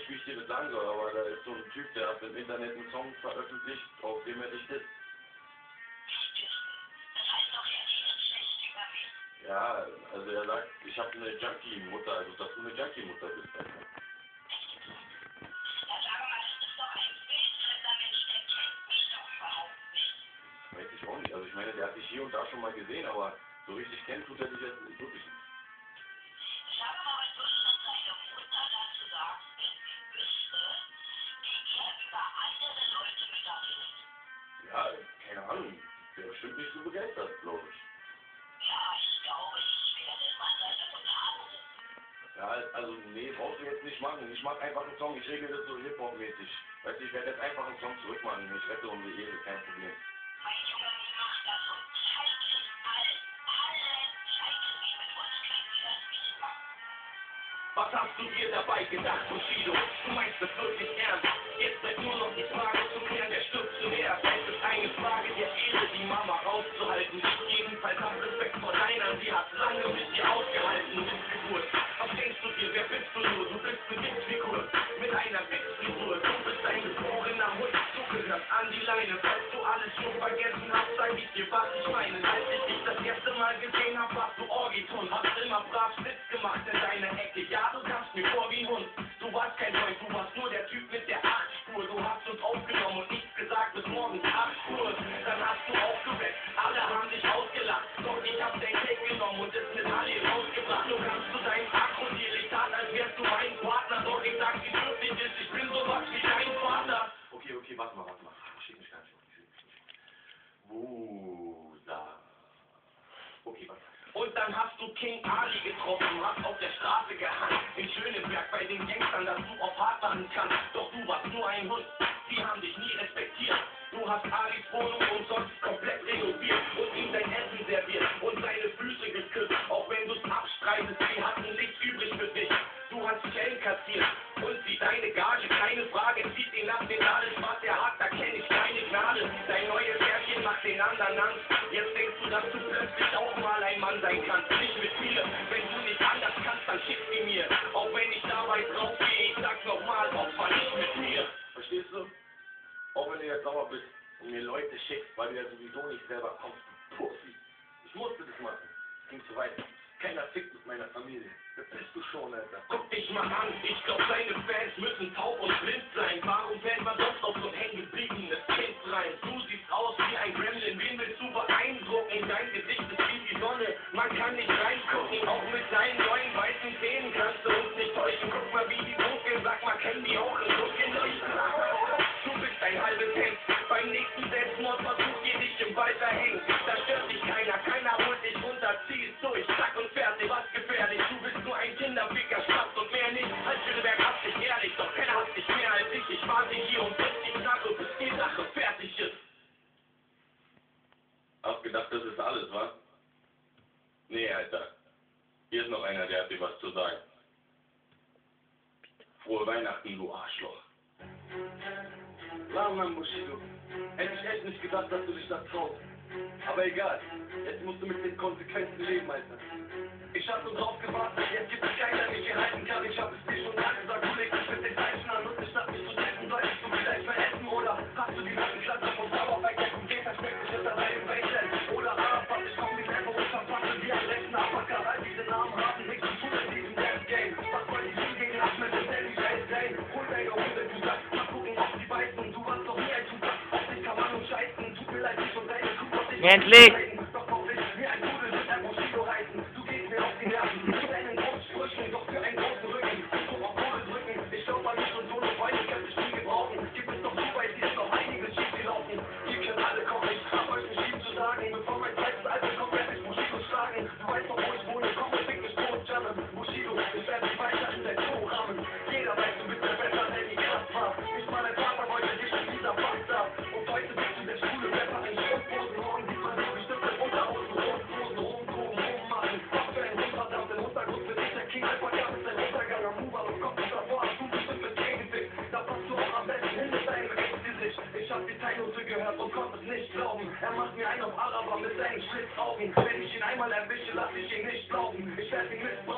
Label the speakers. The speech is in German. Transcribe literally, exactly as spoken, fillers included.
Speaker 1: nicht, wie ich dir das sagen soll, aber da ist so ein Typ, der hat im Internet einen Song veröffentlicht, auf dem er dich disst. Ja, also er sagt, ich habe eine Junkie-Mutter, also dass du eine Junkie-Mutter bist. Also.
Speaker 2: Ja, sag mal, das ist doch ein wildfremder Mensch, der kennt mich doch überhaupt nicht.
Speaker 1: Weiß ich auch nicht, also ich meine, der hat dich hier und da schon mal gesehen, aber so richtig kennt tut er dich jetzt wirklich nicht.
Speaker 2: Sag mal, was würde denn deine Mutter dazu sagen, wenn sie wüsste, wie ihr über andere Leute Mütter redet?
Speaker 1: Ja, keine Ahnung, der ist bestimmt nicht so begeistert, glaube ich.
Speaker 2: Ja, ich glaube, ich werde mal seine Mutter anrufen.
Speaker 1: Ja, also nee, brauchst du jetzt nicht machen. Ich mach einfach einen Song, ich regel das so Hip-Hop-mäßig. Weißt du, ich werde jetzt einfach einen Song zurückmachen. Ich rette unsere Ehe, kein Problem.
Speaker 2: Mein Junge, mach das und zeig es allen, allen, zeig es, wie mit uns können wir das nicht machen.
Speaker 3: Was hast du dir dabei gedacht, Bushido? Du meinst das wirklich ernst? Jetzt bleibt nur noch die Frage zu klären, wer stirbt zuerst. Es ist eine Frage der Ehre, die Mama rauszuhalten. Jedenfalls hab Respekt vor deiner, sie hat lange mit dir ausgehalten, Missgeburt. Was denkst du dir, wer bist du nur? Du bist eine Witzfigur, mit einer Witzfigur. Du bist ein geborener Hund, du gehörst an die Leine. Falls du alles schon vergessen hast, sag ich dir, was ich meine. Als ich dich das erste Mal gesehen hab, warst du Orgiton. Hast immer brav Witz gemacht in deiner Ecke. Ja, du kamst mir vor wie ein Hund. Du warst kein Freund, du warst nur der Typ mit der Achtspur. Du hast uns aufgenommen und nichts gesagt bis morgens acht Uhr. Dann hast du aufgeweckt, alle haben dich ausgelacht. Doch ich hab dein Cake genommen und es mit Ali rausgebracht. Du kannst zu deinem Akrodeal, ich tat, als wärst du mein Partner. Doch ich sag, wie wirklich ist, ich bin sowas wie dein Vater.
Speaker 1: Okay, okay, warte mal, warte mal. Schick mich gar nicht. Wusa. Okay, warte.
Speaker 3: Und dann hast du King Ali getroffen, hast auf der Straße gehangen, in Schöneberg bei den Gangstern, dass du auf hart machen kannst. Doch du warst nur ein Hund, die haben dich nie respektiert. Du hast Alis Wohnung umsonst komplett renoviert und ihm sein Essen serviert und seine Füße geküsst. Auch wenn du's abstreitest, sie hatten nichts übrig für dich. Du hast Zellen kassiert und sie deine Gage, keine Frage, zieht ihn nach den Nadeln, was er hat, da kenn ich keine Gnade. Dein neues Pärchen macht den anderen Angst. Jetzt denkst du, dass du plötzlich auch mal ein Mann sein kannst. Nicht mit mir, wenn du nicht anders kannst, dann schick sie mir. Auch wenn ich dabei draufgehe, ich sag's nochmal, Opfer nicht mit mir.
Speaker 1: Verstehst du? Auch wenn du jetzt sauer bist und mir Leute schickst, weil du ja sowieso nicht selber kommst, du Pussy. Ich musste das machen. Ging zu weit. Keiner fickt mit meiner Familie. Wer bist du schon, Alter?
Speaker 3: Guck dich mal an, ich glaub deine Fans müssen taub und blind sein. Warum fällt man sonst auf so ein hängengebliebenes Kind rein? Du siehst aus wie ein Gremlin, wen willst du beeindrucken? Dein Gesicht ist wie die Sonne, man kann nicht reingucken. Auch mit deinen neuen weißen Zähnen kannst du uns nicht täuschen. Guck mal wie die dunkeln, sag mal, kennen die auch in Dunkeln leuchten? Du bist ein halbes Hemd, beim nächsten Selbstmordversuch geh dich im Wald verhängen. Da stört dich keiner, keiner holt dich runter, zieh es durch, zack und fertig, was gefährlich. Du bist nur ein Kinderficker, Spaß und mehr nicht. Als Schöneberg hasst dich ehrlich, doch keiner hasst dich mehr als ich. Ich warte hier und setz die Knarre, bis die Sache fertig ist.
Speaker 1: Hast gedacht, das ist alles, was? Nee, Alter. Hier ist noch einer, der hat dir was zu sagen. Frohe Weihnachten, du Arschloch.
Speaker 4: Mann, Mann, Bushido. Hätte ich echt nicht gedacht, dass du dich das traust. Aber egal, jetzt musst du mit den Konsequenzen leben, Alter. Ich hab nur drauf gewartet, jetzt gibt es keinen, der mich hier halten kann. Ich hab es dir schon mal gesagt, du legst dich mit den Zeichen an und ich dachte mich zu treffen. Solltest du vielleicht vergessen oder hast du die nassen Klasse vom Bauer vergessen? Geht versteckt dich hinter deinem Faceland oder Arafat. Ich komm nicht einfach und verpasse wie ein rechten Uppercut. All diese Namen haben nichts zu tun in diesem Rap-Game. Was soll ich hingehen, Ahmed und Danny Jane? Hol deine Hunde, du sagst, mal gucken, ob die beißen. Du warst doch nie ein Tupac, auf dich kann man nur scheißen. Tut mir leid, ich und deine Kuh, auf dich
Speaker 5: Endlich!
Speaker 4: Doch auf dich, wie ein Pudel wird ein Bushido heißen. Du gehst mir auf die Nerven, für deinen großen Sprüchen, doch für einen großen Rücken. Ich guck auf Kohle drücken, ich glaub an mich und so eine Freunde könnte ich nie gebrauchen. Gibt es doch so bei dir ist noch einiges schief gelaufen. Ihr könnt alle kommen, ich hab euch nicht schief zu sagen. Bevor mein zweites Album kommt, werd ich Bushido schlagen. Du weißt doch, wo ich wohne, komm und fick mich tot, Jamme. Bushido, ich werd dich weiter in dein Zoo rammen. Jeder weiß, du bist der Besser, der nie krass war. Nicht mal dein Vater wollte dich in dieser Bastard. Und heute bist du der schwule Rapper in Strumpfhosen. Morgen sieht man dich bestimmt mit Unterhosen, Rundhosen, rumtoben, rummachen. Was für ein Hund, verdammt, im Untergrund bin ich der King. Einfach gab es ein Untergang am Move, aber Kopf ist davor, hast du bestimmt mit Gegenwind. Da passt du auch am besten hin mit deinem Rechtsgesicht. Ich hab die Teilnote gehört und konnte es nicht glauben. Er macht mir einen auf Araber mit seinen Schlitzaugen. Wenn ich ihn einmal erwische, lass ich ihn nicht glauben. Ich werd ihn mit